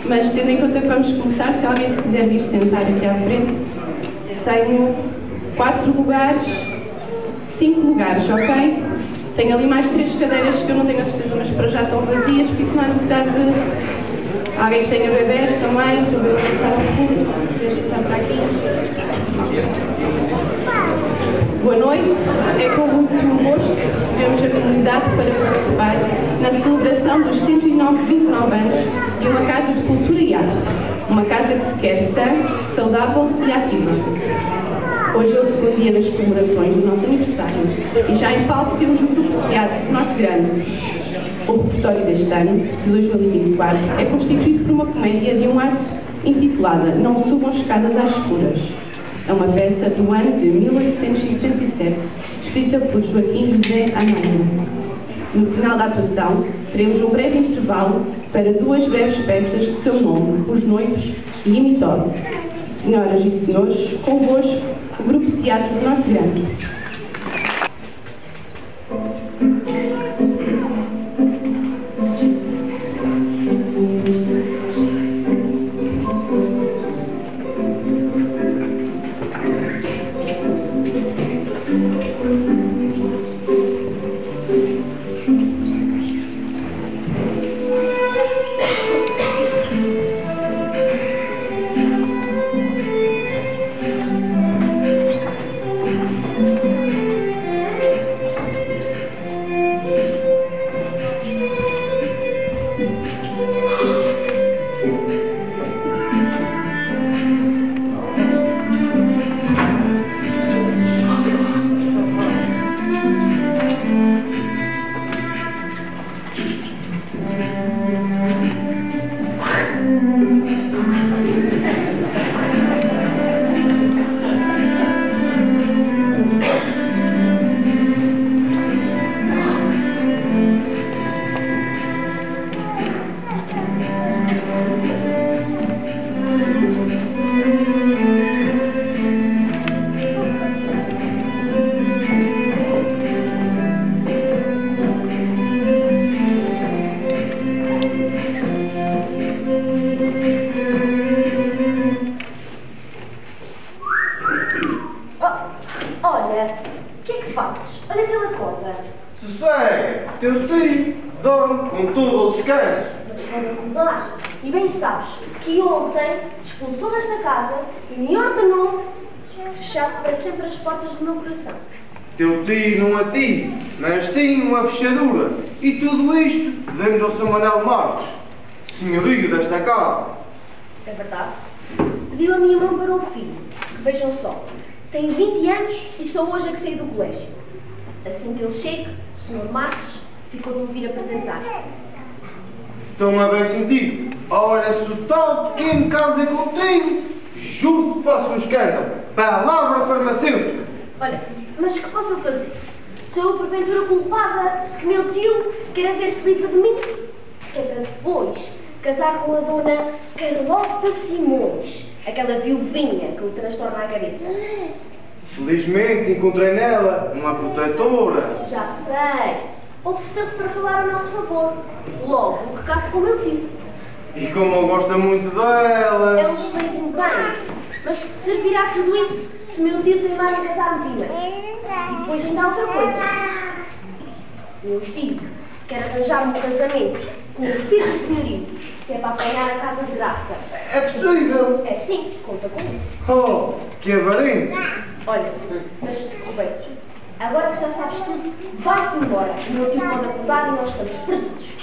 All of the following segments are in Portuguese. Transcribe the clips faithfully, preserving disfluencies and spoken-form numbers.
mas tendo em conta que vamos começar, se alguém se quiser vir sentar aqui à frente, tenho quatro lugares, cinco lugares, ok? Tenho ali mais três cadeiras que eu não tenho a certeza, mas para já estão vazias, por isso não há necessidade de alguém que tenha bebés também, para ver passar ao fundo, se quiser sentar para aqui. Boa noite, é com muito gosto que recebemos a comunidade para participar na celebração dos cento e vinte e nove anos de uma Casa de Cultura e Arte, uma casa que se quer sã, saudável e ativa. Hoje é o segundo dia das comemorações do nosso aniversário e já em palco temos o grupo de teatro de Norte Grande. O repertório deste ano, de dois mil e vinte e quatro, é constituído por uma comédia de um ato intitulada Não Subam Escadas às Escuras. É uma peça do ano de mil oitocentos e sessenta e sete, escrita por Joaquim José Amaro. No final da atuação, teremos um breve intervalo para duas breves peças de seu nome, Os Noivos e Imitose. Senhoras e senhores, convosco, o Grupo de Teatro de Norte Grande. E bem sabes que ontem expulsou desta casa e me ordenou que fechasse para sempre as portas do meu coração. Teu tio não a ti, mas sim uma fechadura. E tudo isto devemos ao seu Manuel Marques, senhorio desta casa. É verdade. Pediu a minha mão para o filho, que vejam só, tem vinte anos e só hoje é que saiu do colégio. Assim que ele chega, o senhor Marques ficou de me vir apresentar. Estão a bem sentido. Olha, se o tal pequeno casa é contigo, juro que faço um escândalo. Palavra farmacêutica. Olha, mas que posso fazer? Sou eu porventura culpada que meu tio queira ver-se livre de mim? É para depois casar com a dona Carlota Simões, aquela viuvinha que lhe transtorna a cabeça. Felizmente encontrei nela uma protetora. Já sei. Ofereceu-se para falar a nosso favor. Logo que caso com o meu tio. E como eu gosto muito dela... É um excelente empenho. Mas que servirá tudo isso se meu tio teimar em casar-me primeiro? E depois ainda há outra coisa. Meu tio quer arranjar-me um casamento com o filho do senhorio, que é para apanhar a casa de graça. É possível? É sim, conta com isso. Oh, que avarento! Olha, mas Roberto, agora que já sabes tudo, vai-te embora. O meu tio pode acordar e nós estamos perdidos.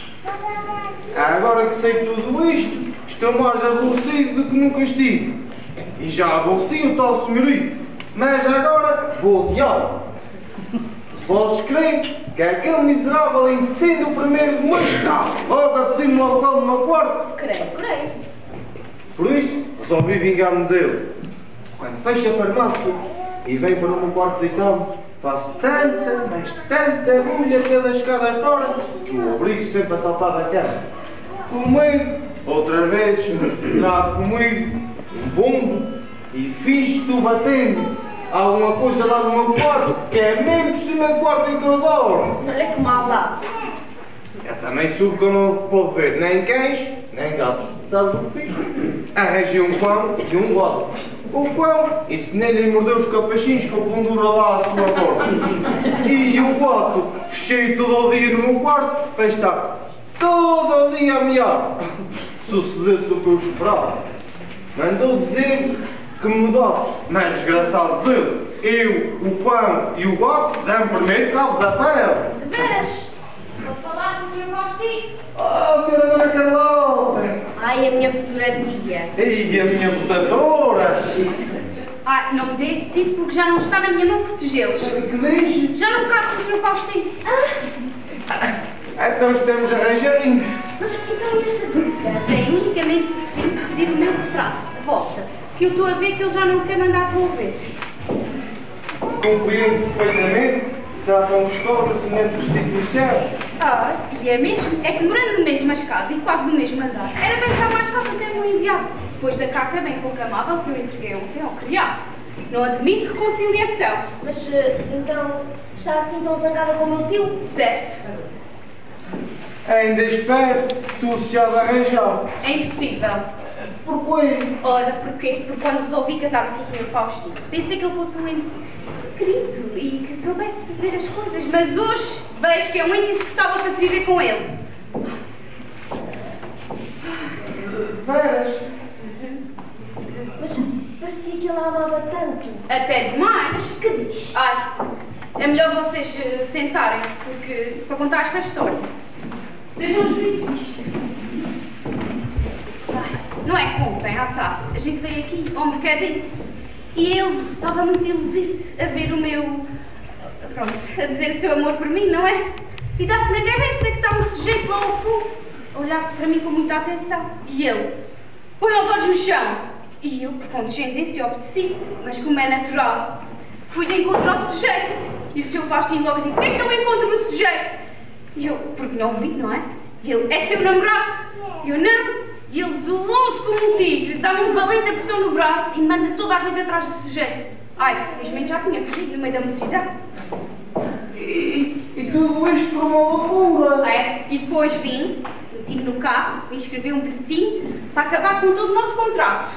Agora que sei tudo isto, estou mais aborrecido do que nunca estive. E já aborreci o tal senhorio. Mas agora vou odiá-lo. Podes crer que aquele miserável incende o primeiro de mês está logo a pedir-me o local no meu quarto? Creio, creio. Por isso, resolvi vingar-me dele. Quando fecho a farmácia e venho para o meu quarto deitado, faço tanta, mas tanta mulha pelas escadas fora que o obrigo sempre a saltar da cama. Comigo, outra vez, trago comigo um bombo e finge que estou batendo. Há alguma coisa lá no meu quarto que é mesmo por cima do quarto em que eu dormo. Olha que maldade. Eu também soube que eu não pôde ver nem cães, nem gatos. Sabes o que fiz? Arranjei um cão e um gato. O cão ensinei-lhe a morder os capachinhos que eu pendura lá à sua porta. E o gato fechei todo o dia no meu quarto para estar todo o dia a miar. Sucedeu-se o que eu esperava. Mandou dizer que me mudasse, mas desgraçado dele. Eu, o cão e o gato dão primeiro cabo da pele. De veras? Vou falar com o meu Faustinho. Ah, senhora Dona Carlota! Ai, a minha futura tia. E a minha botadora! Ai, não me dê esse tipo porque já não está na minha mão protegê-los. Que diz? Já não caso com o senhor Faustinho. Ah! Então estamos arranjadinhos. Mas então esta visita tem unicamente por fim pedir o meu retrato de volta. Que eu estou a ver que ele já não quer mandar devolver. Compreendo perfeitamente. Será tão gostosa a semelhante restituição? Ah, e é mesmo? É que morando no mesmo escada e quase no mesmo andar, era bem já mais fácil ter-me enviado. Depois da carta bem pouco amável que eu entreguei ontem ao criado. Não admito reconciliação. Mas, então, está assim tão zangada com o meu tio? Certo. Ainda espero que tudo se há de arranjar. É impossível. Porquê? Ora, porquê? Porque quando resolvi casar-me com o senhor Faustinho, pensei que ele fosse um ente querido e que soubesse ver as coisas, mas hoje vejo que é muito insuportável para se viver com ele. Veras? Mas parecia que ele a amava tanto. Até demais. Que diz? Ai, é melhor vocês uh, sentarem-se porque para contar esta história. Sejam os juízes disto. Ai, não é que ontem à tarde a gente veio aqui ao mercadinho e ele estava muito iludido a ver o meu, pronto, a dizer o seu amor por mim, não é? E dá-se na cabeça que está um sujeito lá ao fundo a olhar para mim com muita atenção. E ele põe os olhos no chão. E eu, com descendência, obedeci, mas como é natural, fui de encontro ao sujeito. E o senhor Faustinho logo disse, porquê é que não encontro no sujeito? E eu, porque não vi, não é? E ele, é seu namorado? E eu, não. E ele, zelou-se como um tigre, dá-me um valente apertão no braço e manda toda a gente atrás do sujeito. Ai, que felizmente já tinha fugido no meio da multidão. E, e tudo isto por uma loucura. É, e depois vim, meti-me no carro, e escrevi um bilhetinho para acabar com todo o nosso contrato.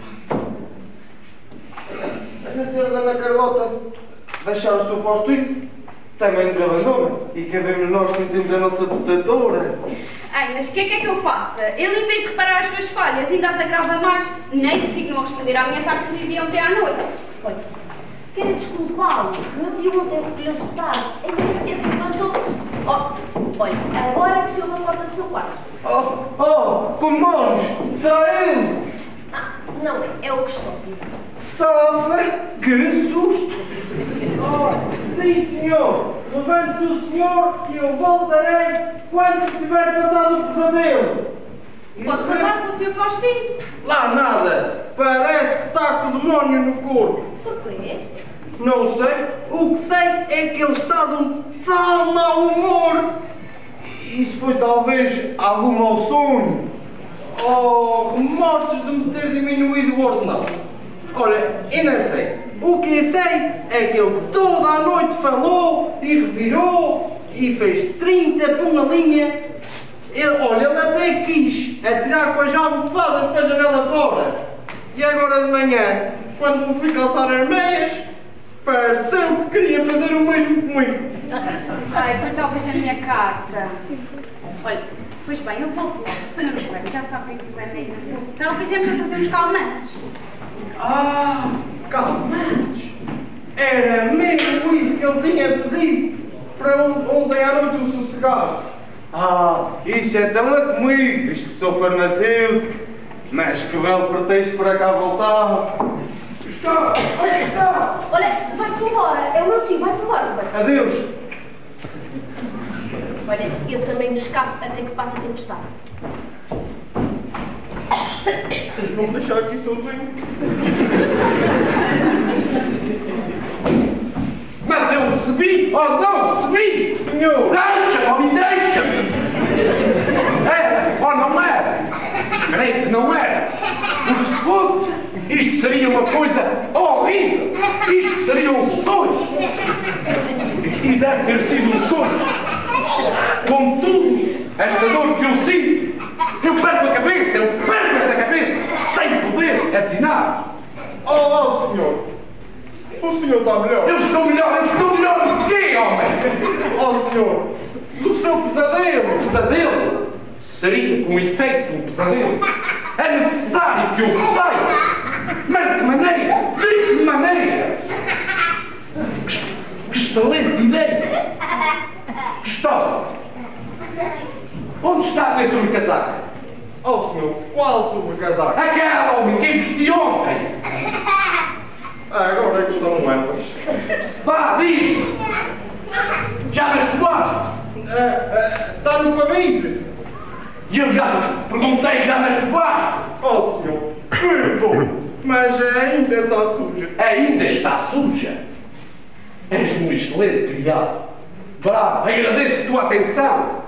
Essa senhora Dona Carlota deixar o seu Faustinho também nos abandona e cabemos nós sentimos a nossa protetora. Ai, mas o que é que é que eu faça? Ele, em vez de reparar as suas falhas, ainda as agrava mais, nem se dignou a responder à minha carta que lhe di ontem à noite. Olha, quero desculpá-lo. O meu tio ontem recolheu-se tarde. É que se levantou. Oh, olha, agora que se ouve a porta do seu quarto. Oh, oh, com mãos! Será ele? Ah, não é, é o custódio. Safa! Que susto! Oh, sim, senhor! Levante-se o senhor e eu voltarei quando tiver passado o pesadelo. Pode levar-se ao senhor Faustinho. Lá nada! Parece que está com o demónio no corpo. Porquê? Não sei. O que sei é que ele está de um tal mau humor. Isso foi talvez algum mau sonho. Ou remorsos de me ter diminuído o ordenado. Olha, eu não sei. O que sei é que ele toda a noite falou e revirou e fez trinta por uma linha. Ele, olha, ele até quis atirar com as almofadas para a janela fora. E agora de manhã, quando me fui calçar as meias, pareceu que queria fazer o mesmo comigo. Ai, foi talvez a minha carta. Olha, pois bem, eu volto logo. O senhor Roberto já sabe o que é que é nervoso. Talvez é melhor fazer uns calmantes. Ah, calmantes! Era mesmo isso que ele tinha pedido para ontem à noite o sossegar. Ah, isso é tão é comigo, visto que sou farmacêutico. Mas que belo pretexto para cá voltar. Está! Onde está? Olha, vai-te embora. É o meu tio, vai-te embora, Roberto. Adeus! Olha, eu também me escapo até que passe a tempestade. Vão me deixar aqui sozinho. Mas eu recebi ou não recebi? Senhor! Deixa-me, homem, deixa-me! Era ou não era? Creio que não era. Porque se fosse, isto seria uma coisa horrível. Isto seria um sonho. E deve ter sido um sonho. Contudo, esta dor que eu sinto, eu perco a cabeça, eu perco esta cabeça, sem poder atinar. Oh, oh, senhor, o senhor está melhor. Eu estou melhor, eu estou melhor do quê, homem? Oh, senhor, do seu pesadelo. Pesadelo? Seria com efeito um pesadelo. É necessário que eu saia. Mas de que maneira? De que maneira? Que excelente ideia! Que história! Onde está a minha sobrecasaca? Oh, senhor, qual sobrecasaca? Aquela, homem, quem vestiu ontem! Ah, agora é que são elas. Vá, diz! Já me escovaste? Está no caminho. E eu já te perguntei, já me escovaste? Oh, senhor, perdoe, mas ainda está suja. Ainda está suja? És um excelente criado. Bravo, agradeço a tua atenção.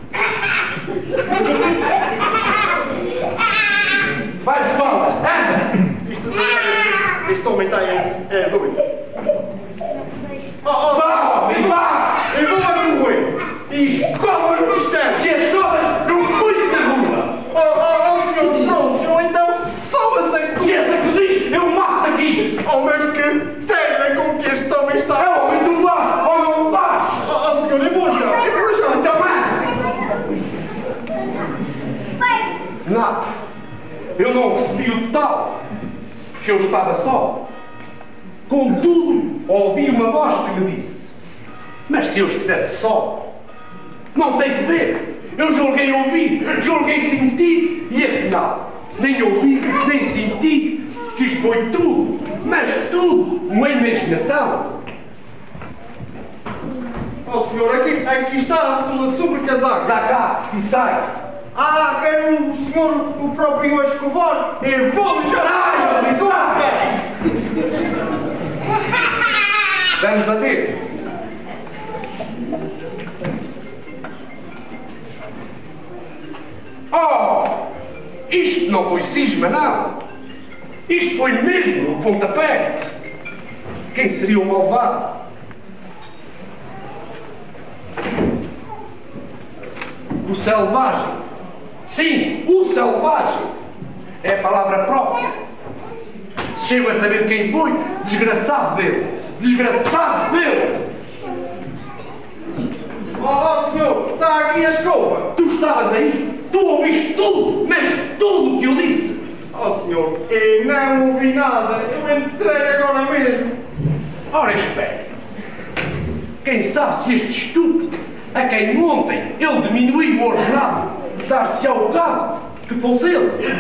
Vai, escola, anda! Isto, este homem está é, é doido. Oh, oh, Vá, homem, vá! eu vou a correr e escova no mistério. Se as escolas não punho na rua! Oh, oh, oh, senhor, pronto, ou então só aceito. Se essa que diz, eu mato aqui! Oh, mas que tela com que este homem está. É homem, tu vais ou não vais? Oh, oh, senhor, eu vou já, eu vou já. Então, mano! Nada. Eu não recebi o tal, porque eu estava só. Contudo, ouvi uma voz que me disse: mas se eu estivesse só, não tem que ver. Eu julguei ouvir, julguei sentir, e afinal, nem ouvi, nem senti, que isto foi tudo, mas tudo, uma imaginação. Oh, senhor, aqui, aqui está a sua sobrecasaca. Dá cá e sai. Ah, quer o senhor o próprio a escovar? Eu vou já. Sai, homem, sai! Vamos a ver. Oh! Isto não foi cisma, não. Isto foi mesmo o pontapé. Quem seria o malvado? O selvagem. Sim, o selvagem. É a palavra própria. Se chego a saber quem foi, desgraçado dele. Desgraçado dele. Oh, oh, senhor, está aqui a escova. Tu estavas aí, tu ouviste tudo, mas tudo o que eu disse. Oh, senhor, eu não ouvi nada. Eu entrei agora mesmo. Ora, espere. Quem sabe se este estúpido, a quem ontem ele diminuiu o ordenado, dar-se ao caso que fosse ele.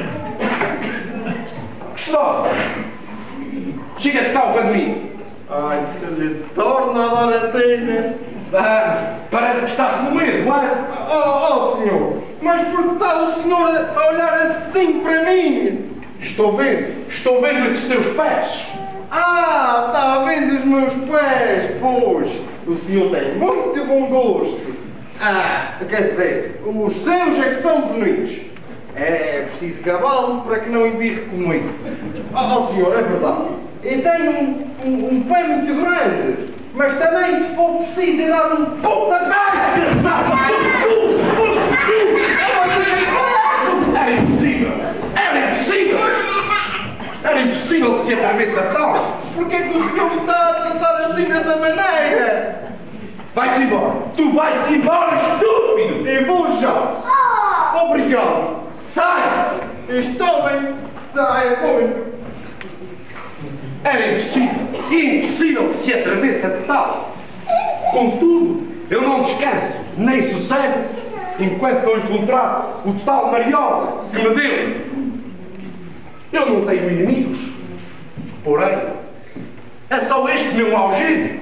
Que história? Chega-te cá ao pé de mim. Ai, se lhe torna a dar a telha. Vamos, parece que estás com medo, não é? Oh, oh, senhor, mas por que está o senhor a olhar assim para mim? Estou vendo, estou vendo esses teus pés. Ah, está vendo os meus pés, pois. O senhor tem muito bom gosto. Ah, quer dizer, os seus é que são bonitos. É preciso cavalo para que não embirre comigo. Oh, oh, senhor, é verdade. Eu tenho um, um, um pé muito grande, mas também, se for preciso, é dar um pontapé, desgraçado! Tu, tu, tu! Era impossível! Era impossível! Era impossível se atravessar tal! Porquê que o senhor me está a tratar assim dessa maneira? Vai-te embora! Tu vai-te embora, estúpido! Eu vou já! Obrigado! Sai! Este homem está é doido! Era impossível! Impossível que se atravessa de tal! Contudo, eu não descanso, nem sossego, enquanto não encontrar o tal Mariola que me deu. Eu não tenho inimigos, porém, é só este meu mau gênio.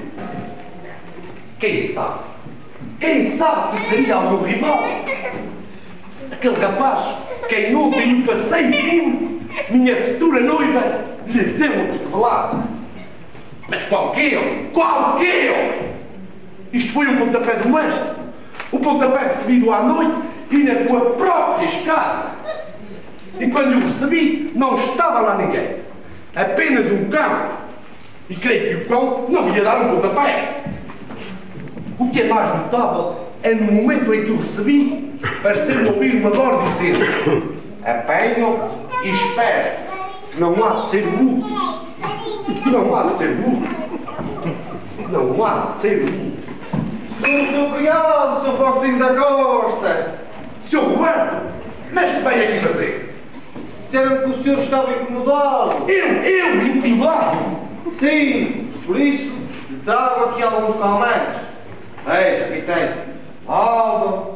Quem sabe? Quem sabe se seria o meu rival? Aquele rapaz, quem ontem no passeio público, minha futura noiva, lhe deu uma cotovelada. Mas qual que eu? Qual que eu? Isto foi um pontapé doméstico, um pontapé recebido à noite e na tua própria escada. E quando eu recebi, não estava lá ninguém, apenas um cão. E creio que o cão não me ia dar um pontapé. O que é mais notável é no momento em que o recebi, pareceu-me ouvir uma voz dizer: apanho e espero, que não há de ser o último. Não há de ser o último. Não há de ser o último. Sou o seu criado, seu Faustinho da Costa. Seu Roberto, mas que vem aqui fazer? Disseram que o senhor estava incomodado. Eu, eu, incomodado? Sim, por isso lhe trago aqui alguns calmantes. Veja, aqui tem Alda,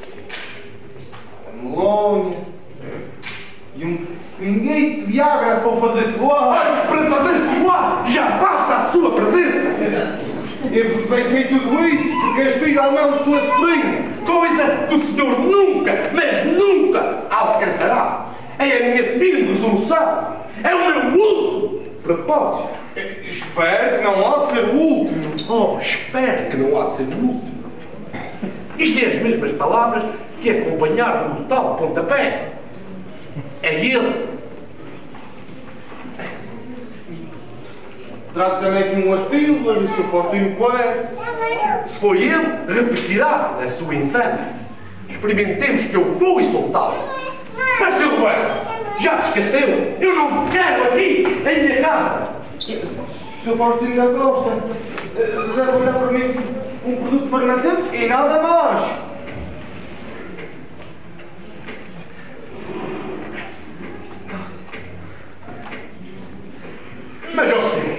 a melonha e um pingueito de Viagra para fazer suar. Olha, para fazer suar já basta a sua presença. Eu pensei tudo isso porque aspiro ao mel de sua sobrinha. Coisa que o senhor nunca, mas nunca alcançará. É a minha firme resolução. É o meu último propósito. Espero que não há de ser o último. Oh, espero que não há de ser o último. Isto é as mesmas palavras que acompanharam o tal pontapé. É ele. Trago também aqui umas pílulas do seu Faustinho Coelho. Se foi ele, repetirá a sua infâmia. Experimentemos que eu vou e soltá-lo. Mas, seu Roberto, já se esqueceu? Eu não quero aqui, em minha casa. Seu Faustinho da Costa, deve olhar para mim um produto farmacêutico e nada mais. Mas, ó senhor,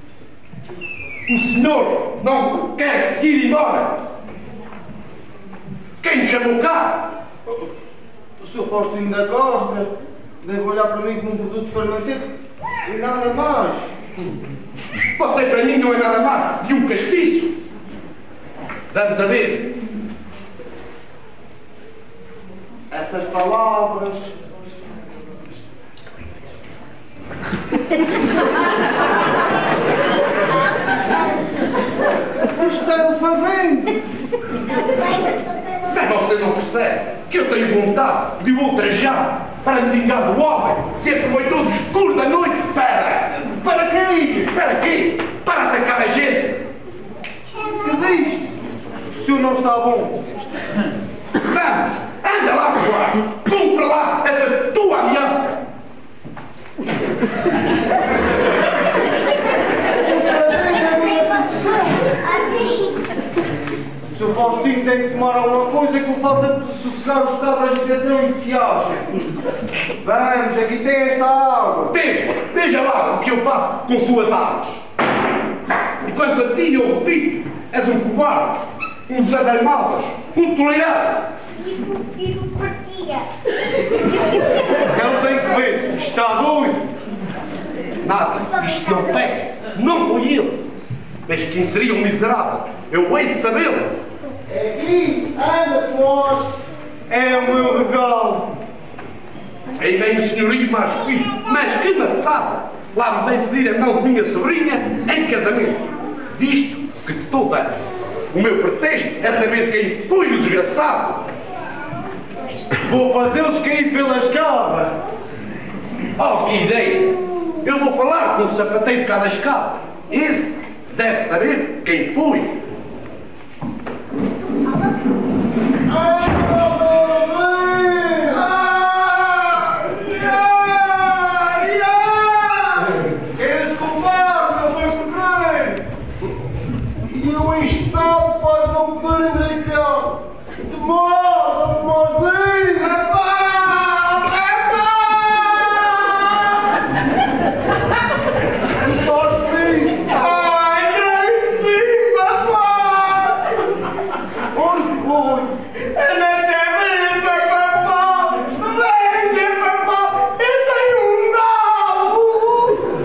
o senhor não quer se ir embora? Quem me chamou cá? O seu Faustinho da Costa deve olhar para mim como um produto farmacêutico e nada mais. Você para mim não é nada mais de um castiço. Vamos a ver. Essas palavras... Isto é o fazendo. Mas você não percebe que eu tenho vontade de o ultrajar para me vingar do homem se aproveitou do escuro da noite para... Para quê? Para quê? Para atacar a gente. Que diz? O senhor não está bom. Vamos, anda lá fora. Cumpre lá essa tua ameaça. O seu Faustinho tem que tomar alguma coisa que o faça sossegar o estado da agitação em que se acha. Vamos, aqui tem esta água. Veja, veja lá o que eu faço com suas armas. E quanto a ti, eu repito, és um cobarde, um desadarmadas, um tolerante. E do partiga. Não tem que ver, está doido. Nada, isto não pega. Não foi ele. Mas quem seria um miserável? Eu hei de sabê-lo. É aqui, anda, nós. É o meu regalo. Aí vem o senhorio mais rico, mas que maçada! Lá me vem pedir a mão de minha sobrinha em casamento. Visto que toda o meu pretexto é saber quem foi o desgraçado. Vou fazê-los cair pela escada. Oh, que ideia! Eu vou falar com o sapateiro cá da escada. Esse deve saber quem foi. Queres culpar, não foi por crer. E eu instalo para não poder endireitar. Demora, demorzinho. Epá! Epá! Faustinho! Ai, creio que sim, papá! Onde foi? É na cabeça, papá! Venha, papá! Eu tenho um nabo!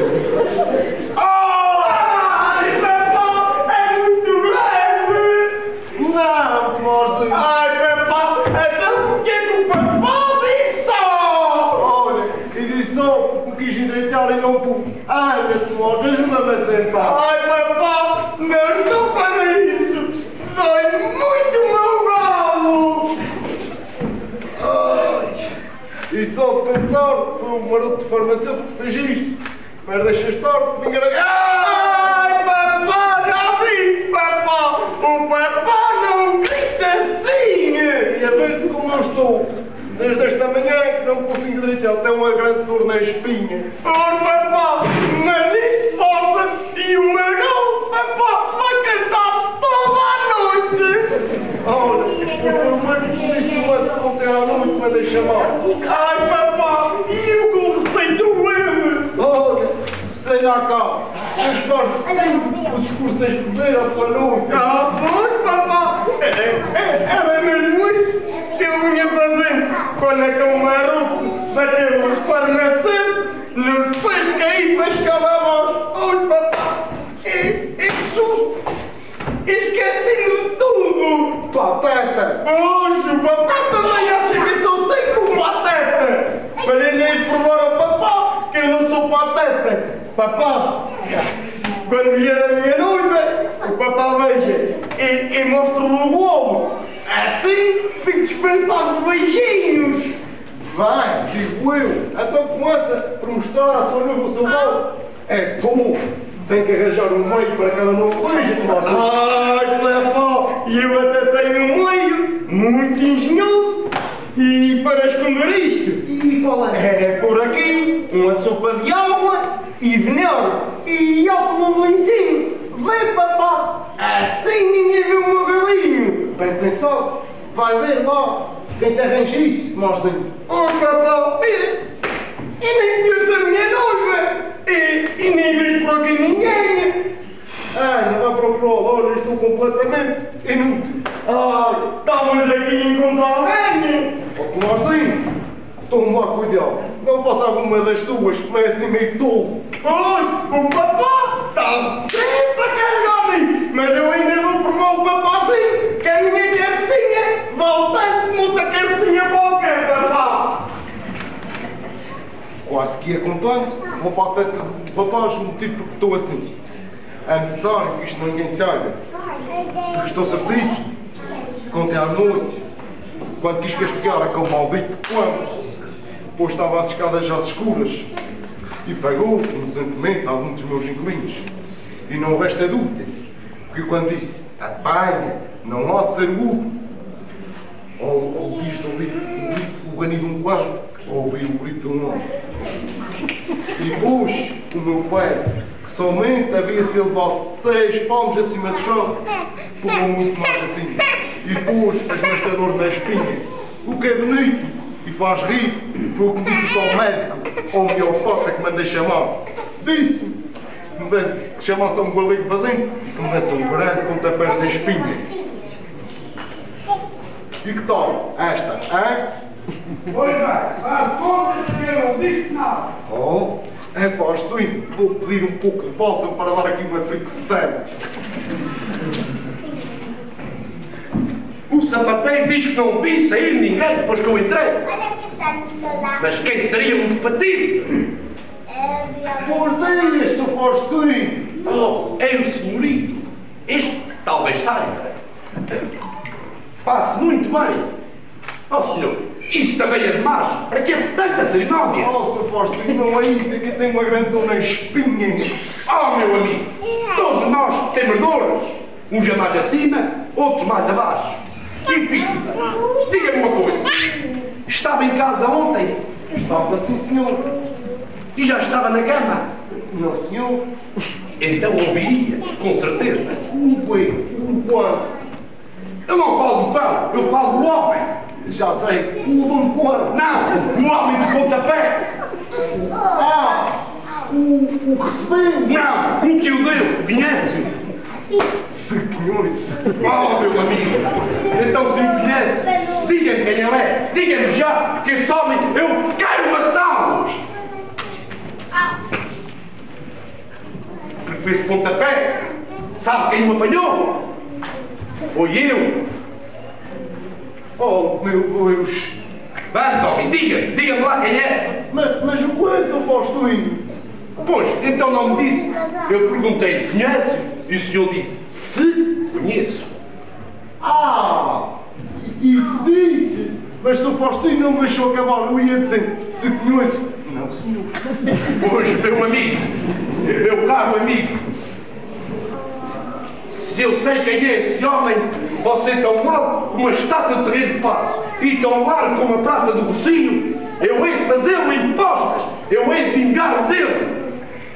Ai, papá! É muito grande! Não, Tomorzinho! Ai, papá! É tão pequeno que o papá disse só! Olha, e disse só, me quis endireitar e não pude. Ai, Tomor, ajuda-me a sentar! Ai, papá! Não estou para isso! Dói muito o meu galo! Ai, e só de pensar, foi um maroto farmacêutico que fez isto. Mas deixa estar, que me enganei. Ai, papá, já disse, papá! O papá não grita eu estou. Desde esta manhã que não consigo direito, ele tem uma grande dor na espinha. Oh, papá, mas isso passa e o Margal, papá, vai cantar toda a noite. Olha, o enfermeiro disse ontem à noite para deixar chamar. Ai, papá, e eu com receita doente. Olha, sei lá cá. Esse gajo tem o discurso tens de dizer à tua noiva. Ah, pois, papá, era mesmo isso que eu vinha fazendo quando a Camarão bateu o farmacêutico, nos fez cair para escalar a voz. Olha, papá, e, e que susto! Esqueci-me de tudo! Pateta! Hoje o papá também acha que sou sempre um pateta! Mas ainda hei de provar ao papá que eu não sou pateta! Papá, quando vier a minha noiva, o papá veja e, e mostra-lhe o globo! Assim fico dispensado de beijinhos! Vai, digo eu, então começa por mostrar à sua noiva o seu gol. É tu! Tem que arranjar um meio para que ela não veja, Tomás. Ai, papá, e eu até tenho um meio muito engenhoso e para esconder isto. E qual é? É por aqui, uma sopa de água e veneno e alto em cima. Vem, papá, assim ninguém vê o meu galinho. Bem pensado, vai ver lá quem te arranja isso, Marzinho. Oh, papá, e nem conheço a minha noiva e, e nem vejo por aqui ninguém. Ah, não vai procurar, olha, estou completamente inútil. Ai, estamos aqui a encontrar alguém. Ó, Tomarzinho, tome lá cuidado. Não faça alguma das suas que é assim meio tolo. Oi, o papá está sempre a carregar nisso, mas eu ainda vou provar o papazinho, que a minha cabecinha vale tanto como outra cabecinha qualquer, papá. Quase que ia contando, vou para de rapaz o motivo porque estou assim. É necessário que isto ninguém saiba. Porque estou certíssimo. Contei à noite, quando quis castigar aquele maldito quando, depois estava às escadas já escuras e pegou inocentemente algum dos meus inquilinos. E não resta dúvida, porque quando disse apanha, não há de ser o Hugo. Ou ouvis de ouvir o grito, o ganido de um quadro, ou ouvir o grito de um homem. E depois, o meu pai, que somente havia se levado seis palmos acima do chão, pulou muito mais assim. E depois fez-me esta dor na espinha. O que é bonito e faz rir foi o que disse o tal médico, ou homeopata que mandei chamar. Disse-me que chamasse um galego valente e que me desse um grande pontapé na espinha. E que tal esta, hein? Pois bem, dá conta que eu não disse nada. Oh, é Faustinho, vou pedir um pouco de bálsamo para dar aqui uma fricção. O sapateiro diz que não vi sair ninguém depois que eu entrei. Mas quem seria um patido? Por dias, seu Faustinho! Oh, é o senhorito. Este talvez saiba. Passe muito bem. Oh, senhor, isso também é demais. Para que é tanta cerimónia? Oh, seu Faustinho, não é isso, aqui tem uma grande dor na espinha. Oh, meu amigo, todos nós temos dores. Uns a mais acima, outros mais abaixo. Enfim, diga-me uma coisa. Estava em casa ontem? Estava sim, senhor. E já estava na cama? Não, senhor. Então ouviria, com certeza. O quê? O quando? Eu não falo do cão, eu falo do homem. Já sei, o dono quando? Não, o homem do pontapé. Ah, o, o que recebeu? Não, o que o deu, conhece-o. Se conhece. Oh, meu amigo, então se o conhece, diga-me quem ele é. Diga-me já, porque esse homem, eu quero matá-los. Porque esse pontapé, sabe quem me apanhou? Foi eu. Oh, meu Deus. Vamos, homem, diga-me, diga-me lá quem é. Mas, mas o que é, seu Faustinho? Pois, então não me disse. Eu perguntei, conhece? E o senhor disse, se conheço. Ah, isso disse. Mas seu Faustinho não me deixou acabar, eu ia dizer, se conheço. Não, senhor. Pois, meu amigo, meu caro amigo, se eu sei quem é esse homem, você tão alto como a estátua de Terreiro de Paço e tão largo como a Praça do Rocinho, eu hei de fazê-lo em postas, eu hei de vingar-me dele.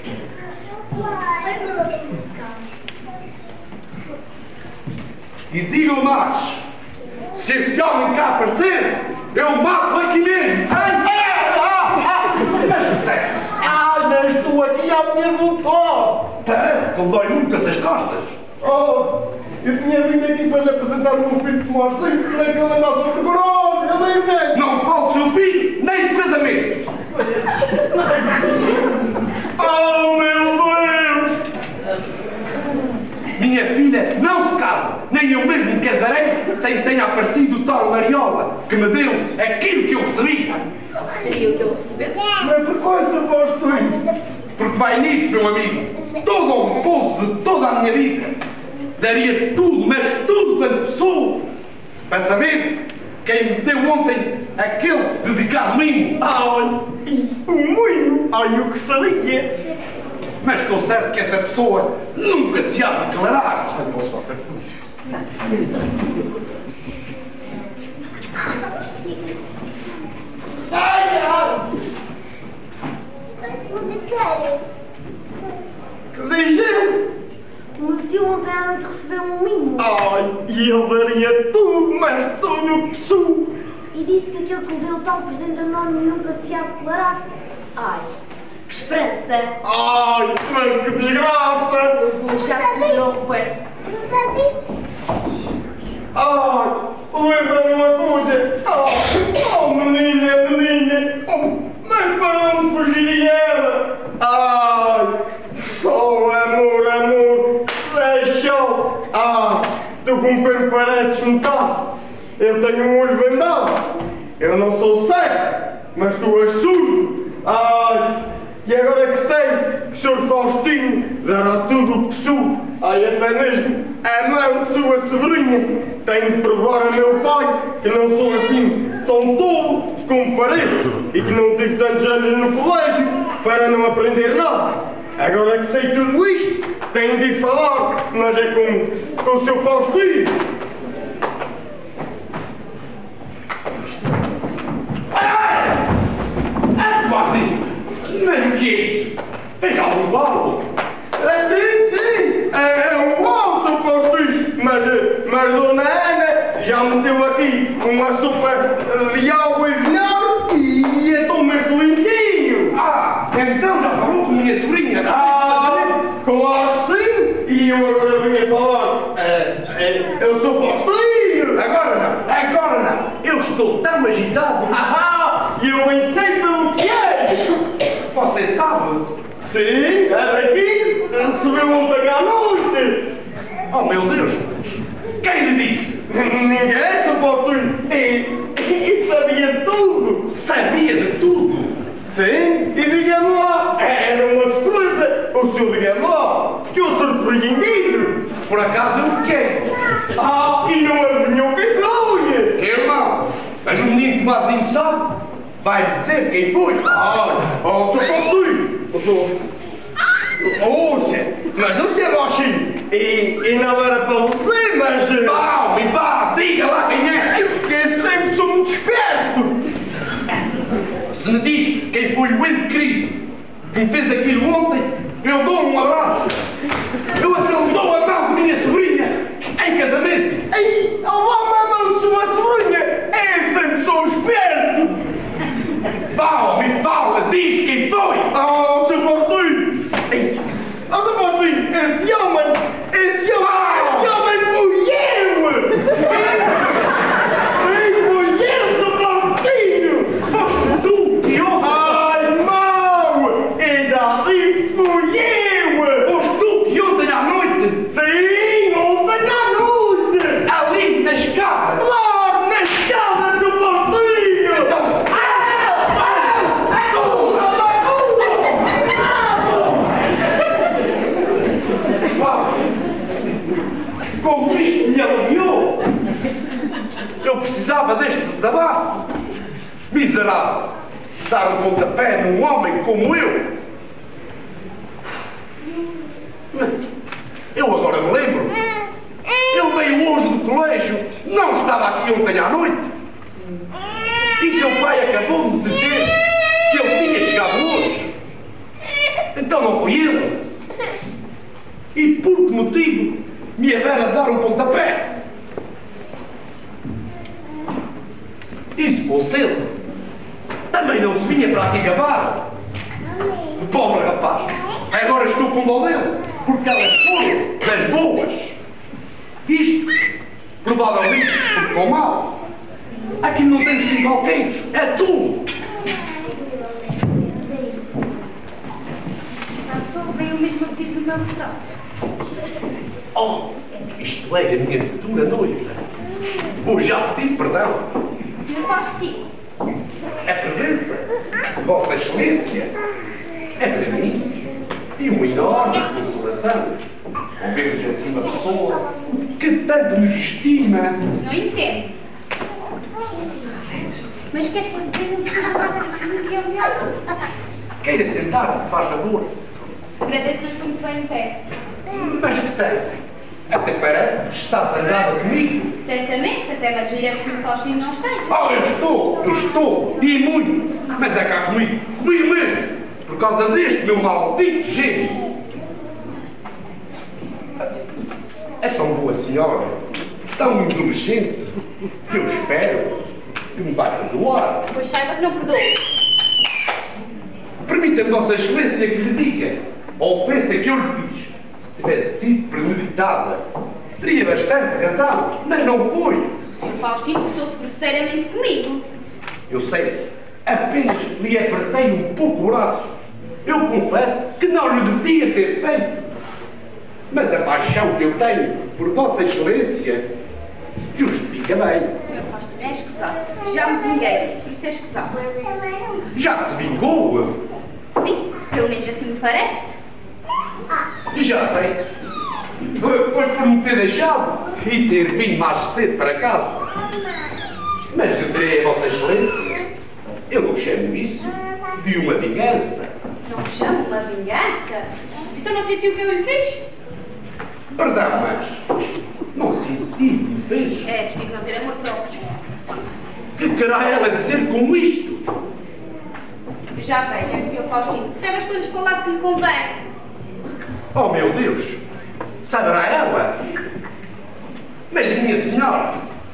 E digo mais, se esse homem cá aparecer, eu mato aqui mesmo. Ai, ai, ai, ai, mas que tem? Ai, mas estou aqui à minha vontade. Parece que ele dói muito essas costas. Oh, eu tinha vindo aqui para lhe apresentar o meu filho Tomorzinho, creio que ele é nosso pergurão, ele é velho. Não falo do seu filho, nem do casamento. Oh, meu Deus! Minha filha não se casa, nem eu mesmo me casarei sem que tenha aparecido o tal Mariola, que me deu aquilo que eu recebi. Seria o que ele recebeu? Mas por coisa, vós dois? Porque vai nisso, meu amigo, todo o repouso de toda a minha vida. Daria tudo, mas tudo quanto pessoa, para saber quem me deu ontem aquele dedicado mimo. Ai, o moinho! Ai, o que seria? Mas estou certo que essa pessoa nunca se há de declarar. Ai, posso fazer isso? Ai, ai! Que ligeiro! O meu tio ontem à noite recebeu um mimo. Ai, e ele daria tudo, mas tudo o que sou. E disse que aquele que lhe deu tal presente enorme nunca se há de declarar. Ai, que esperança! Ai, mas que desgraça! Eu vou já escrever ao Roberto. Ai, lembra-me uma coisa. Oh, oh, menina, menina. Oh, mas para não fugir ela. Ai, oh, amor, amor. Deixou. Ah, tu com quem pareces metade. Eu tenho um olho vendado. Eu não sou cego, mas tu és surdo. Ai, e agora que sei que o senhor Faustinho dará tudo o que sou, ai, até mesmo a mão de sua sobrinha, tenho de provar a meu pai que não sou assim tão tolo como pareço e que não tive tantos anos no colégio para não aprender nada. Agora que sei tudo isto, tenho de ir falar, mas é com, com o seu Faustinho. Mas o que é isso? Tem algum galo? É, sim, sim, é, é um galo, seu Faustinho, mas, mas Dona Ana já meteu aqui uma sopa de água e vinagre e então este lencinho. Ah, então já falou com a minha sobrinha? Ah, claro que sim, e eu agora vim a falar, é, é, eu sou Faustinho. Agora não, agora não, eu estou tão agitado. Ah, e eu bem sei pelo que é. Você sabe? Sim, é daqui, recebeu ontem à noite. Oh meu Deus, quem lhe disse? Ninguém, seu Faustinho, e, e sabia tudo. Sabia de tudo? Sim, e diga-me lá, era uma surpresa. O senhor, diga-me lá, ficou surpreendido. Por acaso eu fiquei. Ah, e não adivinhou quem foi? Eu não, mas o menino Tomazinho sabe. Vai dizer quem foi. Ah, oh, seu Faustinho, o senhor... Ouça, mas não sei baixinho. E, e não era para lhe dizer, mas... Vá, e vá, diga lá quem é. Porque eu sempre sou muito esperto. Se me diz quem foi o ente querido que me fez aquilo ontem, eu dou um abraço. Eu até lhe dou a mão de minha sobrinha em casamento. Ei, lava a mão de sua sobrinha. Eu sempre sou esperto. Vá, me fala, diz quem foi. Ah, seu Faustinho. Ei, ah, seu Faustinho, esse homem, esse homem, ah. esse homem fui eu. Sim, fui eu, seu Faustinho. Foste tu que ontem... Ai, mau! Eu já disse que fui eu! Foste tu que ontem à noite... Sim, ontem à noite! Ali na escada... Claro, na escada, seu Faustinho! Então... Como isto me aliviou! Eu precisava deste desabafo! Miserável! Dar um pontapé num homem como eu! Mas eu agora me lembro! Ele veio veio hoje do colégio, não estava aqui ontem à noite. E seu pai acabou de dizer que ele tinha chegado hoje. Então não foi ele. E por que motivo me havera de dar um pontapé? E se fosse ele, também não se vinha para aqui gabar. Pobre rapaz, agora estou com dó dele, porque ela foi das boas. Isto, provavelmente, ficou mal. Aqui não tem cinco alqueiros, é tu. Está só bem o mesmo que tive no meu retrato. Oh, isto é a minha futura noiva. Vou já pedir perdão. senhor Faustino. A presença de Vossa Excelência é para mim e uma enorme consolação. Ao ver-vos assim uma pessoa que tanto me estima. Não entendo. Mas queres dizer-me depois da carta que escrevi ao diabo? Queira sentar-se, se faz favor. Agradeço, mas estou muito bem em pé. Mas que tem? Até parece que está zangada comigo. Certamente, até me admira que o senhor Faustino não esteja. Oh, eu estou, eu estou, e muito. Mas é cá comigo, comigo mesmo, por causa deste meu maldito gênio. É tão boa senhora, tão inteligente, que eu espero que me vai perdoar. Pois saiba que não perdoa. Permita-me, Vossa Excelência, que lhe diga a ofensa que eu lhe fiz. Se tivesse sido premeditada, teria bastante razão, mas não foi. O senhor Faustino portou-se grosseiramente comigo. Eu sei, apenas lhe apertei um pouco o braço. Eu confesso que não lhe devia ter feito. Mas a paixão que eu tenho por Vossa Excelência justifica bem. O senhor Faustino é escusado. Já me vinguei, por isso é escusado. Já se vingou? Sim, pelo menos assim me parece. Já sei. Foi por me ter deixado e ter vindo mais cedo para casa. Mas eu direi a Vossa Excelência, eu não chamo isso de uma vingança. Não chamo uma vingança? Então não sentiu o que eu lhe fiz? Perdão, mas não senti o que me fez. É preciso não ter amor próprio. Que querá ela dizer com isto? Já veja, senhor Faustino, recebe as coisas para o lado que lhe convém. Oh, meu Deus! Saberá ela? Mas, minha senhora!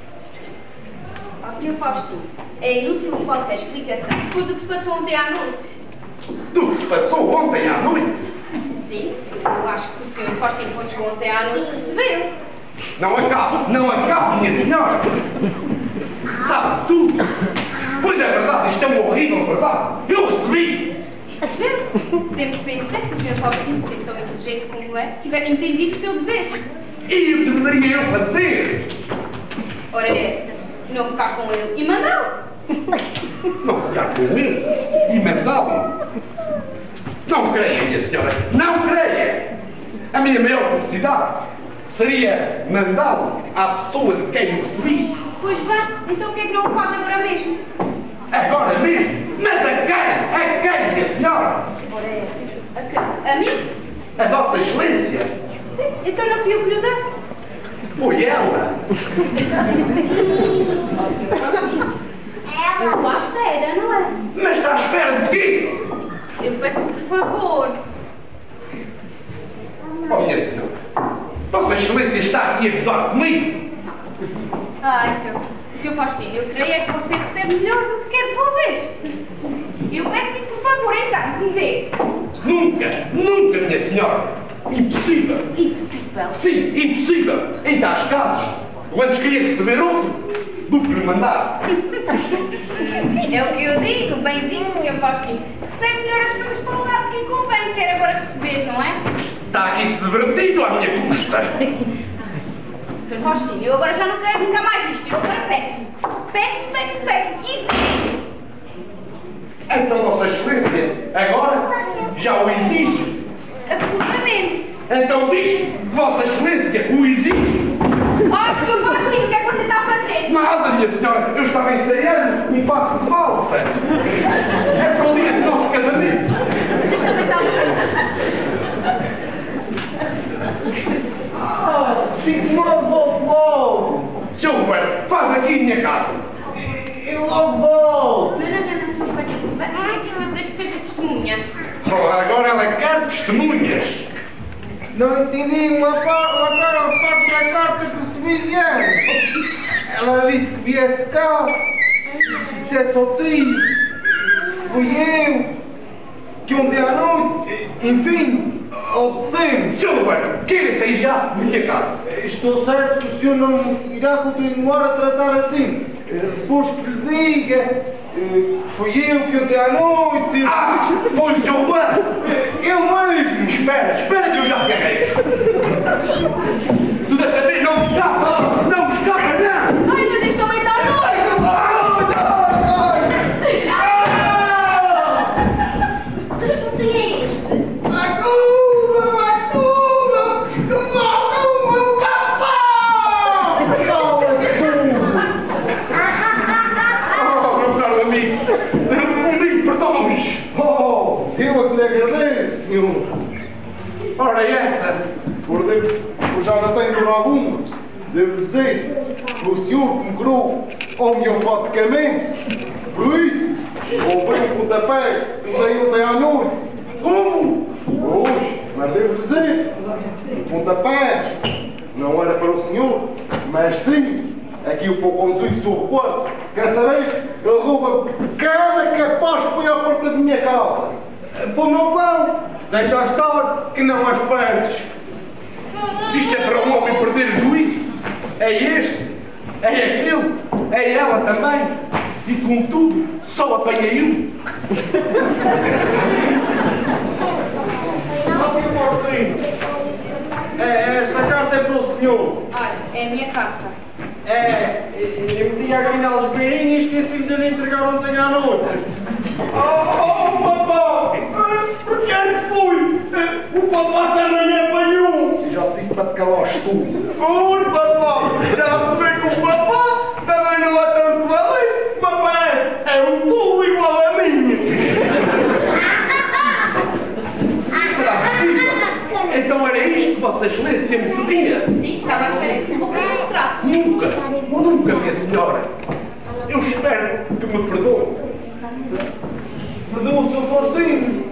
Ó, senhor Faustino, é inútil qualquer explicação depois do que se passou ontem à noite. Do que se passou ontem à noite? Sim, eu acho que o senhor Faustino, quando chegou ontem à noite, recebeu. Não acabe, não acabe, minha senhora! Sabe tudo! Pois é verdade, isto é uma horrível verdade! Eu recebi! Recebeu? Sempre pensei que o senhor Faustino, sendo tão inteligente como é, tivesse entendido o seu dever. E o que deveria eu fazer? Ora essa, não ficar com ele e mandá-lo. Não ficar com ele e mandá-lo? Não creia, minha senhora, não creia! A minha maior felicidade seria mandá-lo à pessoa de quem o recebi. Pois bem, então o que é que não o faz agora mesmo? Agora mesmo? Mas a quem? A quem, minha senhora? Ora essa, a quem? A mim? A Vossa Excelência? Sim, então não fui eu que lhe dei. Foi ela? Ó, senhor Faustino, eu estou à espera, não é? Mas está à espera de quê? Eu peço por favor. Oh, minha senhora, Vossa Excelência está aqui a gozar comigo? Ai, senhor, senhor Faustino, eu creio é que você recebe melhor do que quer devolver. Eu peço-lhe, por favor, então, que me dê. Nunca, nunca, minha senhora. Impossível. Impossível. Sim, impossível. Em tais casos, quando queria receber outro, do que lhe mandar. É o que eu digo, bem digo, senhor Faustino. Recebe melhor as coisas para o lado que lhe convém, quer agora receber, não é? Está aqui-se divertido à minha custa. senhor Faustino, eu agora já não quero nunca mais isto. Eu agora peço-me. Peço-me, peço-me, peço-me. Exijo. Então, Vossa Excelência, agora já o exige. Absolutamente. Então diz que Vossa Excelência o exige. Oh, senhor Faustino, o que é que você está a fazer? Nada, minha senhora, eu estava ensaiando um passo de valsa. É para o dia do nosso casamento. Vocês também estão... Ah, senhor, volte logo! testemunhas. Não entendi uma, par, uma, cara, uma parte da carta que recebi de Ana. Ela disse que viesse cá, que dissesse ao tio, fui eu, que ontem à noite, enfim, obedecemos. Senhor Roberto, queira sair já da minha casa. Estou certo que o senhor não irá continuar a tratar assim. Depois que lhe diga, fui eu que ontem à noite... Ah, foi o senhor Roberto? Ele mesmo! Espera, espera que eu já peguei. Tu desta vez não me escapas, não me escapas, não! Ai, mas isto também está bom! Ai, ai, ai, ai. Mas que boteio é este? Acuda, acuda, que mata o meu papá! Oh, meu caro amigo, amigo, perdão-nos. Oh, eu é que lhe agradeço, senhor. Ora, essa, Por devo, eu já não tenho dor alguma. Devo dizer que o senhor que me curou homeopaticamente. Por isso, houve um pontapé que dei ontem à noite. Um! Hoje, mas devo dizer, o pontapé não era para o senhor, mas sim aqui o pouconzinho do seu quarto. Quer saber? Ele rouba cada capaz que põe à porta da minha casa. Para o meu cão, deixa estar que não as perdes. isto é para um homem perder o juízo. É este, é aquele, é ela também. E contudo, só apanhei um. Ó, senhor Faustino, é, esta carta é para o senhor. Olha, é a minha carta. É, eu meti aqui na albeirinha e esqueci de lhe entregar ontem à noite. Oh, oh, papá! Por que é que fui? O papá também me apanhou! Já te disse para te calar tu. Por, papá! Já se vê que o papá também não é tanto valente, mas parece, é um tubo igual a minha. Será possível? Então era isto que Vossa Excelência me pedia? Sim, estava à espera que se envolvesse os tratos. Nunca, nunca, minha senhora. Eu espero que me perdoe. Perdoa o seu Faustino.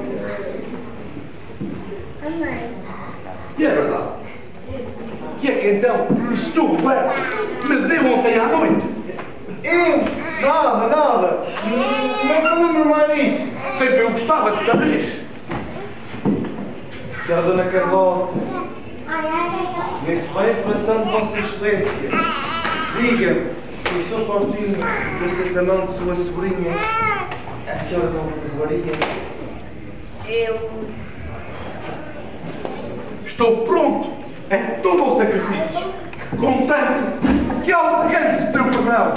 E é verdade. E é que então o senhor Roberto me deu ontem à noite. Eu? Nada, nada. Não falamos mais nisso. Sempre eu gostava de saber. Senhora Dona Carlota, nesse bem coração de Vossa Excelência, diga-me, se o senhor Faustino fosse essa mão de sua sobrinha, a senhora não me perdoaria? Eu... Estou pronto a todo o sacrifício, contanto que alcance o teu perdão.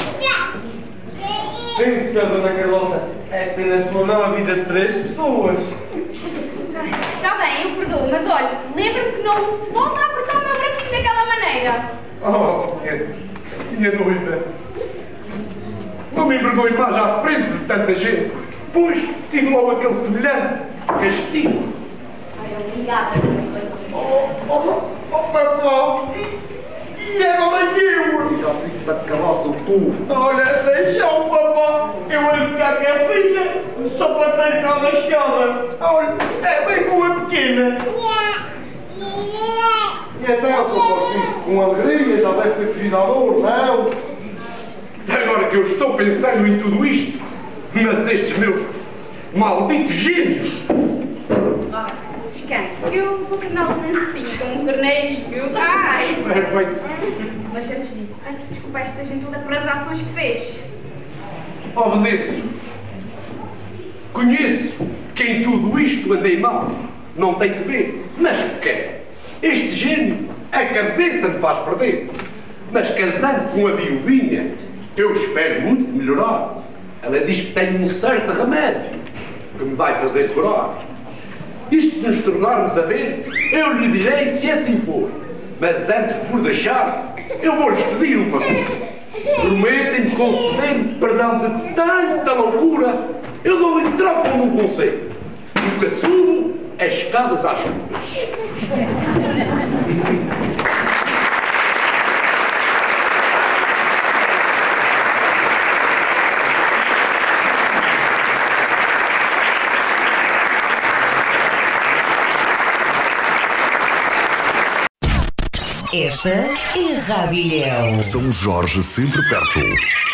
Pense, senhora Dona Carlota, é que tem na sua mão a vida de três pessoas. Está bem, eu perdoo, mas olha, lembra-me que não se volta a apertar o meu bracinho daquela maneira. Oh, minha, minha noiva, não me envergonhe mais à frente de tanta gente. Pois tive logo aquele semelhante castigo. Ai, obrigada. Oh, oh, oh, papá! E, e agora eu? Já disse para te calar, seu tu. Olha, deixa o papá, eu vou ficar com a filha, só para ter cá deixada. Olha, é bem boa pequena. E até, seu Faustino, com alegria, já deve ter fugido à dor, não? Agora que eu estou pensando em tudo isto, mas estes meus malditos gênios. Ah, descanse, que eu vou tornar o mansinho como um corneirinho. Ai! Perfeito. Mas antes disso, peço desculpa a esta gentuda por as ações que fez. Obedeço. Conheço que em tudo isto andei mal. Não tem que ver. Mas quer. Este gênio, a cabeça me faz perder. Mas casando com a viuvinha, eu espero muito melhorar. Ela diz que tem um certo remédio que me vai fazer curar. Isto de nos tornarmos a ver, eu lhe direi se assim for. Mas antes de por deixar, eu vou-lhes pedir um favor. Prometem-me conceder-me perdão de tanta loucura. Eu dou-lhe troca como um conselho. Nunca subo as escadas às ruas. Esta é a Rádio Ilhéu. São Jorge sempre perto.